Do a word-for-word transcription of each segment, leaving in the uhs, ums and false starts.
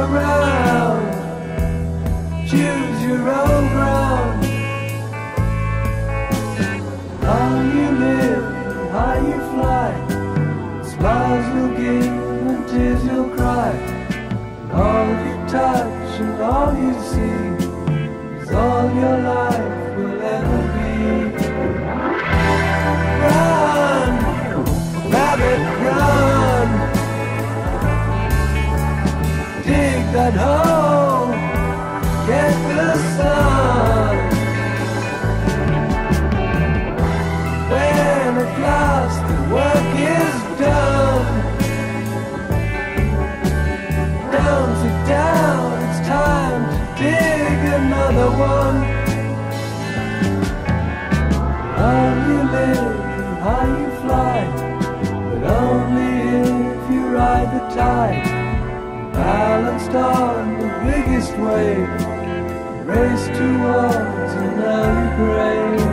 around, choose your own ground. How you live, how you fly, smiles you'll give and tears you'll cry. And all you touch and all you see is all your life will ever be. Run, rabbit, run. Dig that hole, get the sun. When at last the work is done, down, sit down, it's time to dig another one. How you live, how you fly, but only if you ride the tide. Balanced on the biggest wave, race towards an early grave.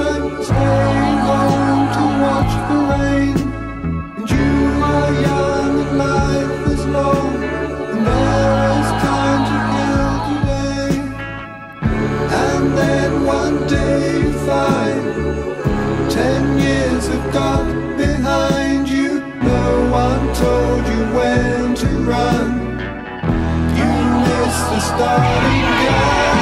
children staying home to watch the rain. And you are young and life is long, and there is time to kill today. And then one day you find ten years have gone behind you. No one told you when to run. You missed the starting gun.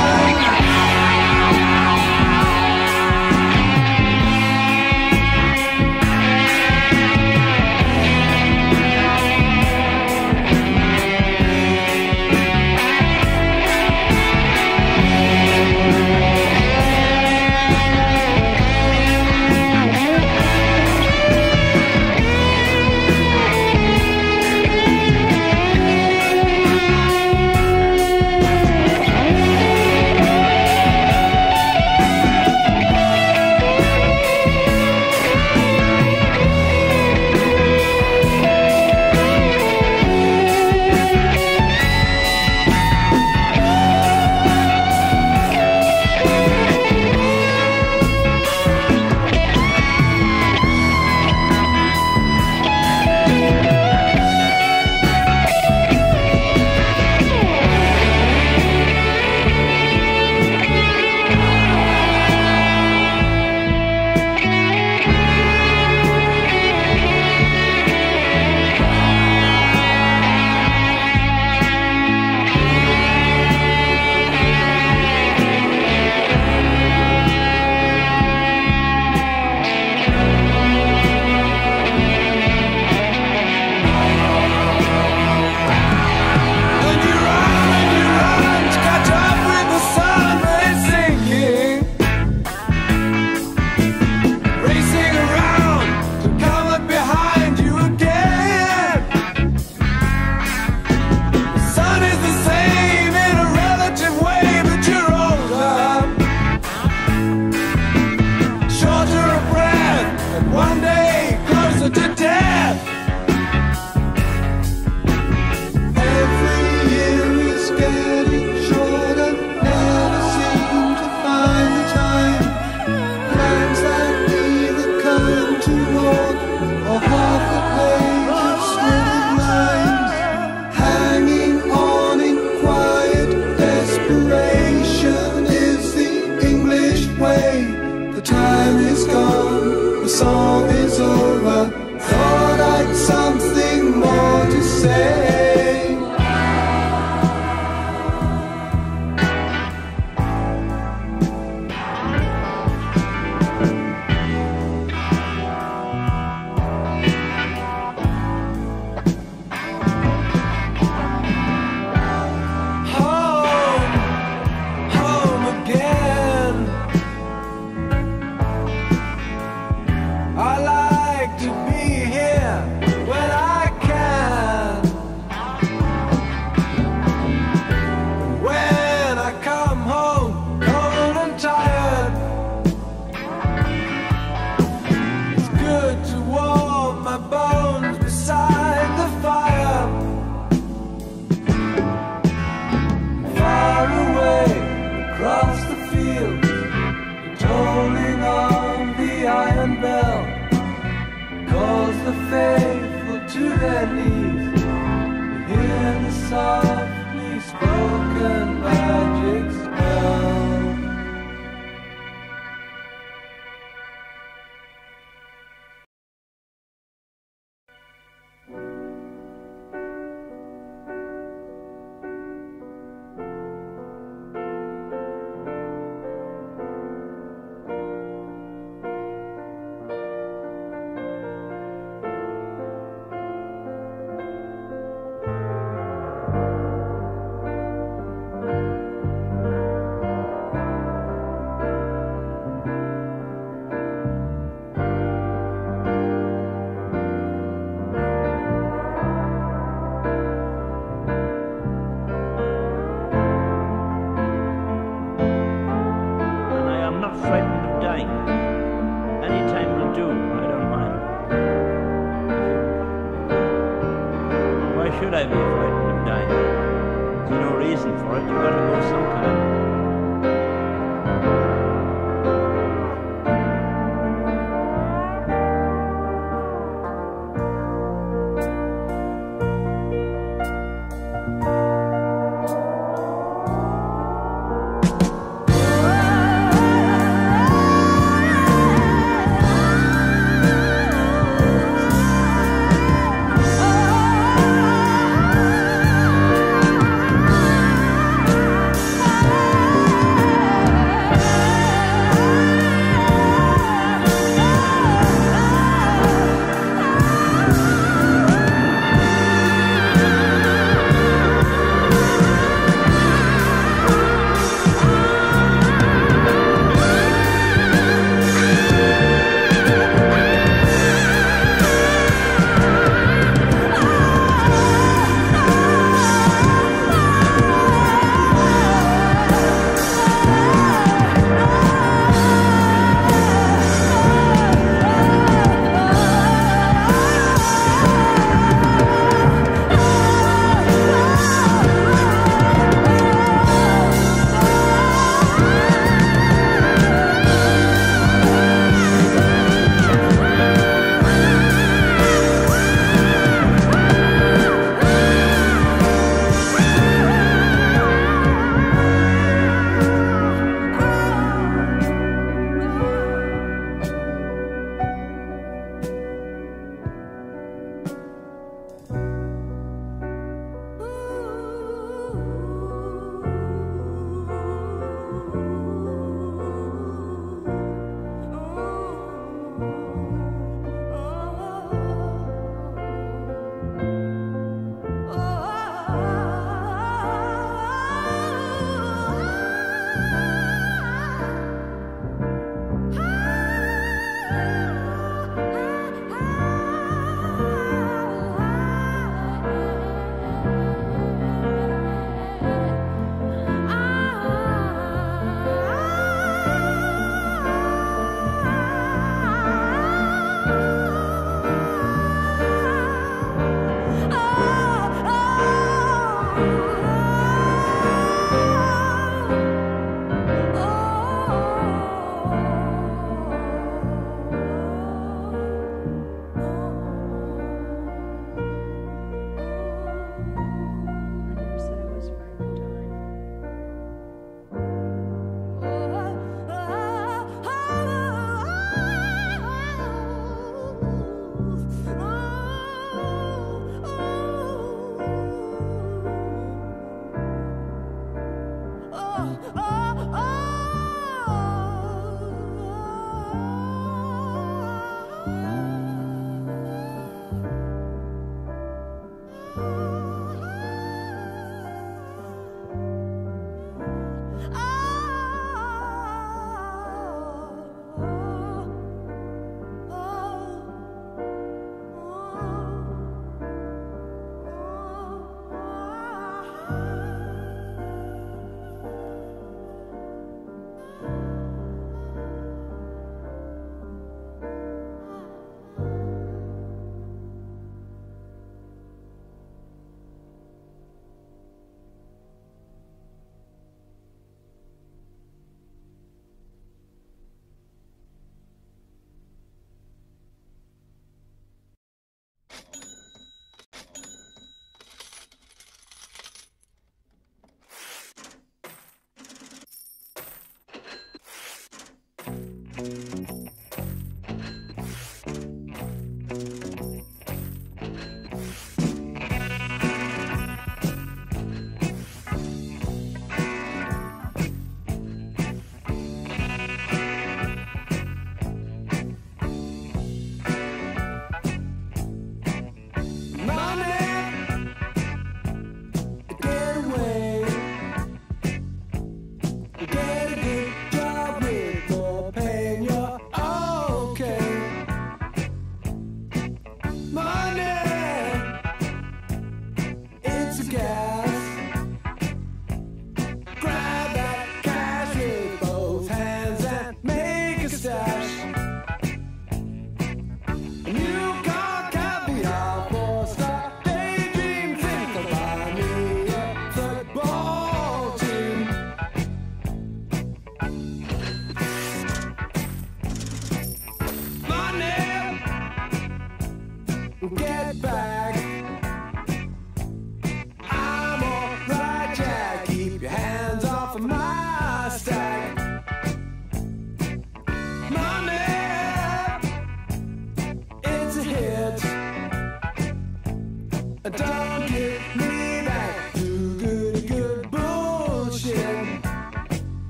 should I be frightened of dying? There's no reason for it. You've got to go sometime.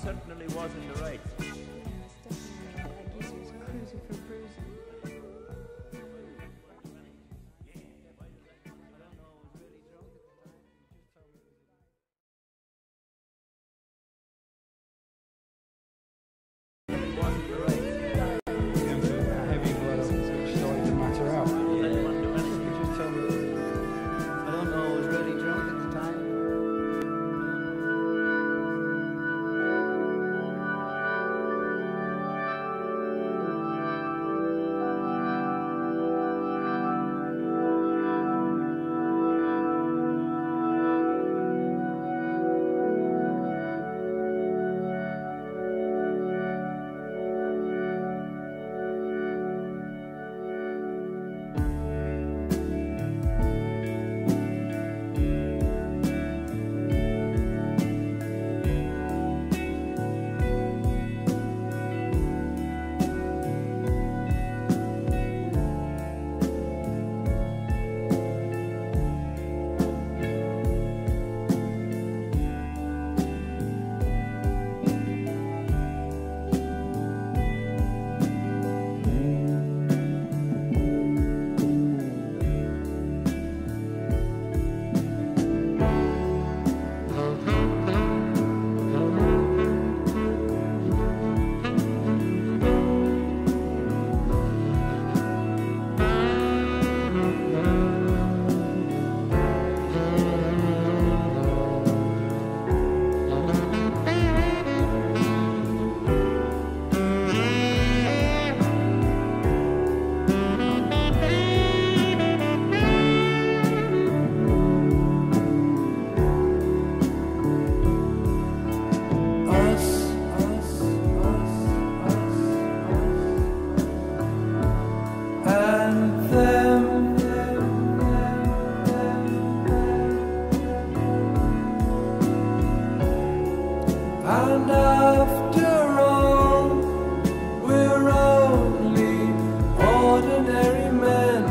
certainly was in the right. Like he was cruising for bruising. Heavy blood which started to matter out. Just tell me. I don't know, I was really drunk at the time. And after all, we're only ordinary men.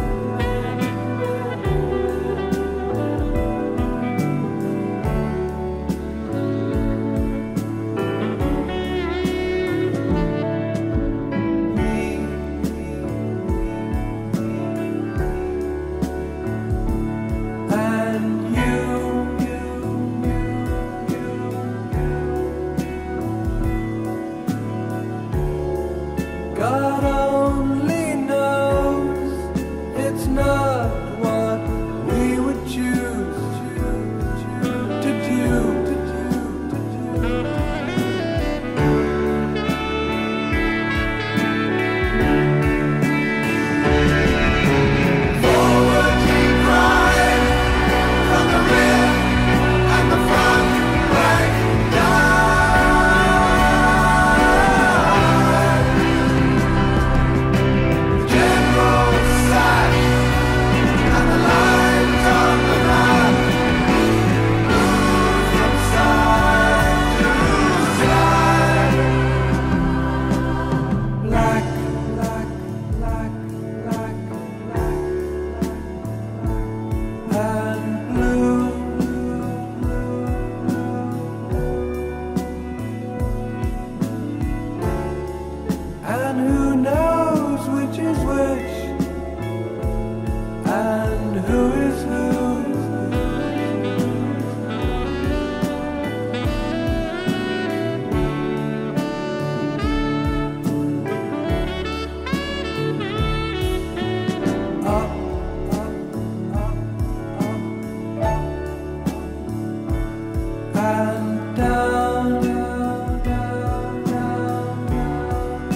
And you, God only knows it's not what we would choose to do. Forward we ride from the rear and the front rank down. General sash and the lines on the map move from side to side. Black, black, black, black, black, and blue. And who knows which is which, and who is who. Up, up, up, up, and down, down, down, down, down.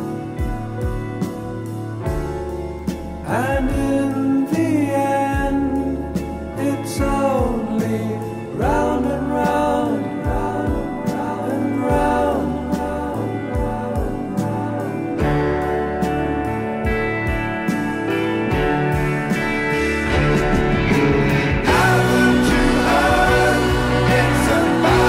And in the end, it's only round and round, round, round and round, round, round, round. Haven't you heard? It's about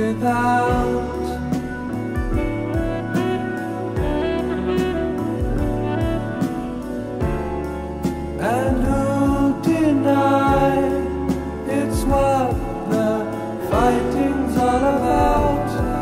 without. And who'll deny it's what the fighting's all about?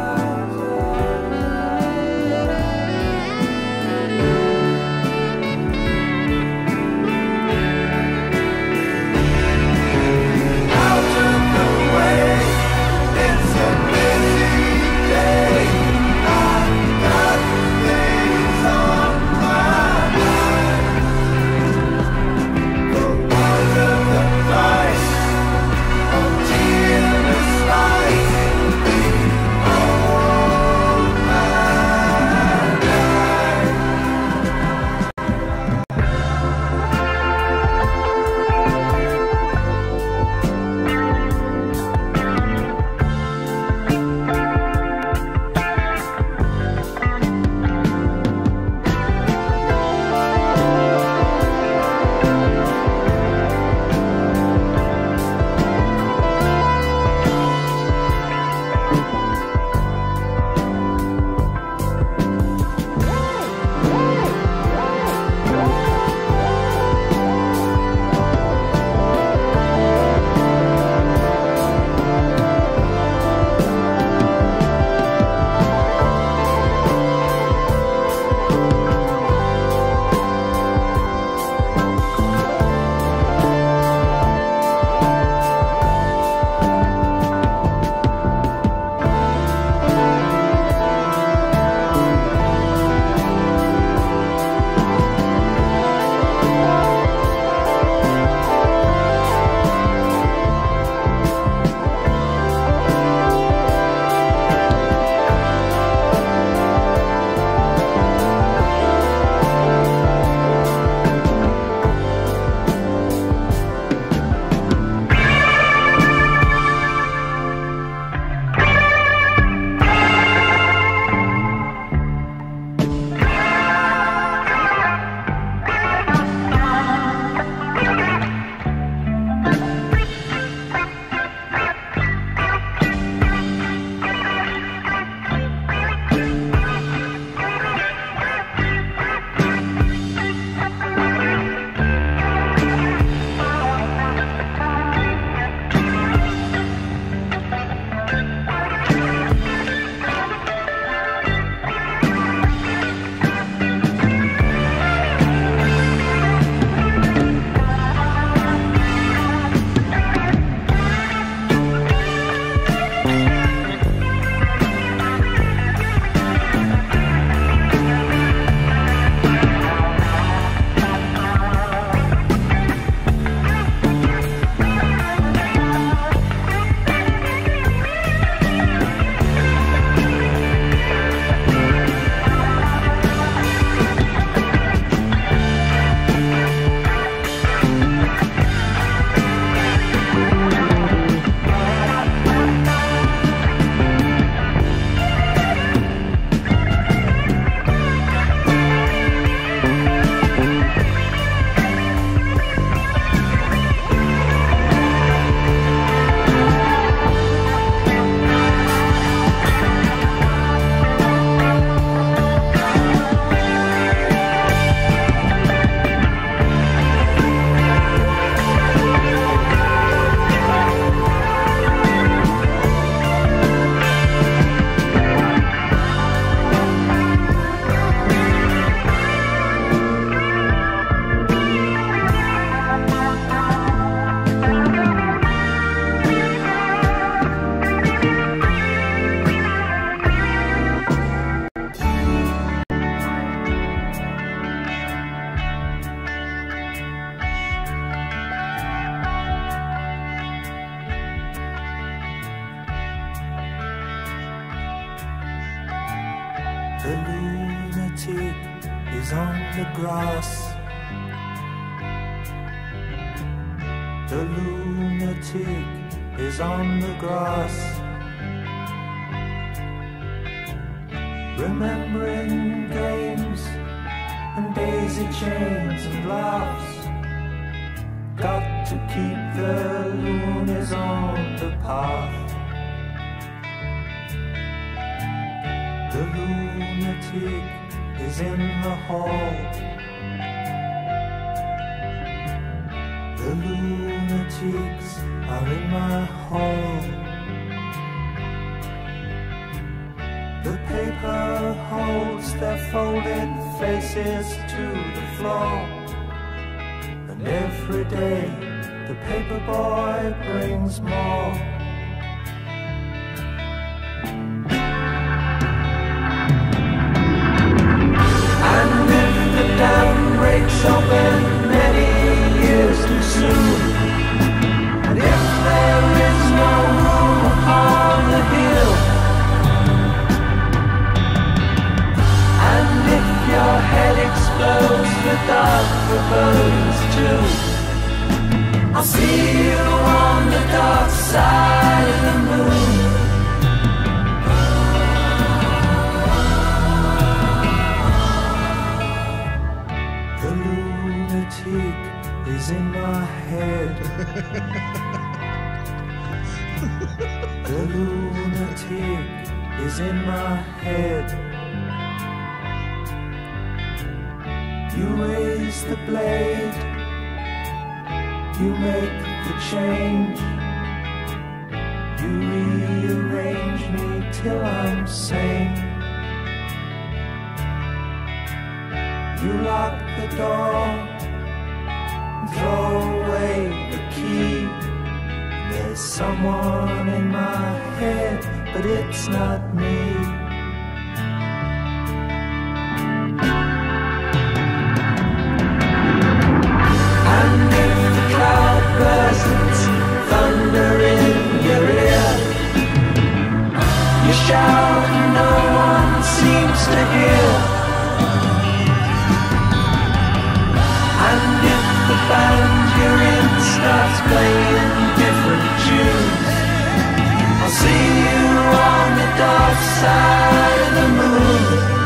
The lunatic is on the grass. The lunatic is on the grass, remembering games and daisy chains and laughs. Got to keep the loonies on the path. lunatic is in the hall. The lunatics are in my hall. The paper holds their folded faces to the floor, and every day the paper boy brings more. And if the dam breaks open many years too soon, and if there is no room upon the hill, and if your head explodes with dark forebodings too, I'll see you on the dark side of the moon. The lunatic is in my head. The lunatic is in my head. You raise the blade, you make the change, you rearrange me till I'm sane. You lock the door, throw away the key. There's someone in my head, but it's not me. And if the cloud bursts, thunder in your ear, you shout and no one seems to hear. And if the band you're in starts playing different tunes, I'll see you on the dark side of the moon.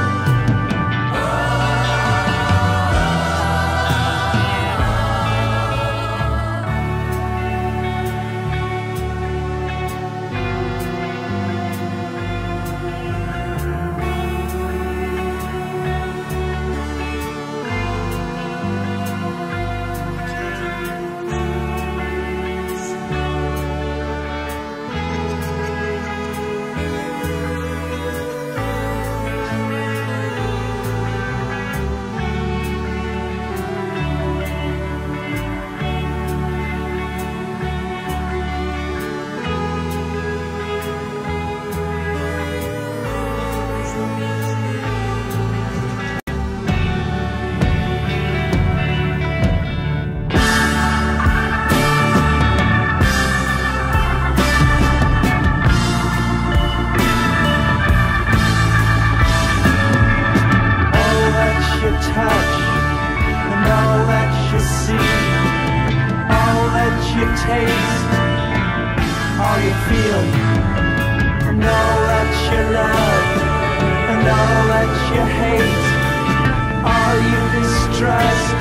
Taste all you feel, and all that you love, and all that you hate, all you distrust,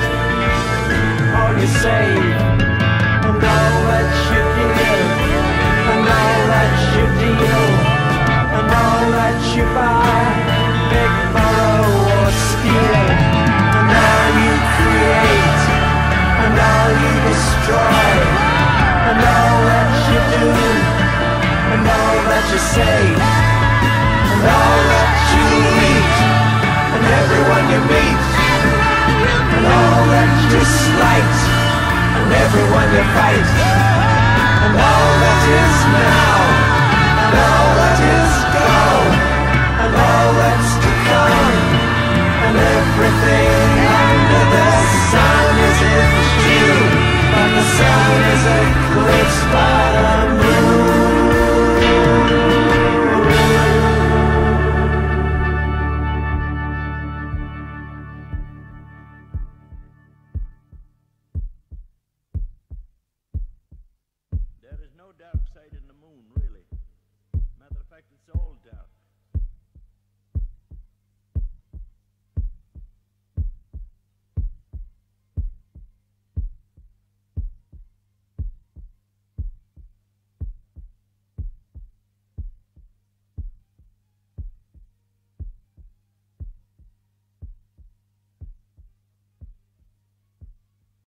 all you save, and all that you give, and all that you deal, and all that you buy, beg, borrow or steal, and all you create, and all you destroy, and all that you do, and all that you say, and all that you eat, and everyone you meet, and all that you slight, and everyone you fight, and all that is now, and all that is gone, and all that's to come, and everything under the sun is in June. And the sun is eclipsed by the moon. There is no dark side in the moon, really. Matter of fact, it's all dark.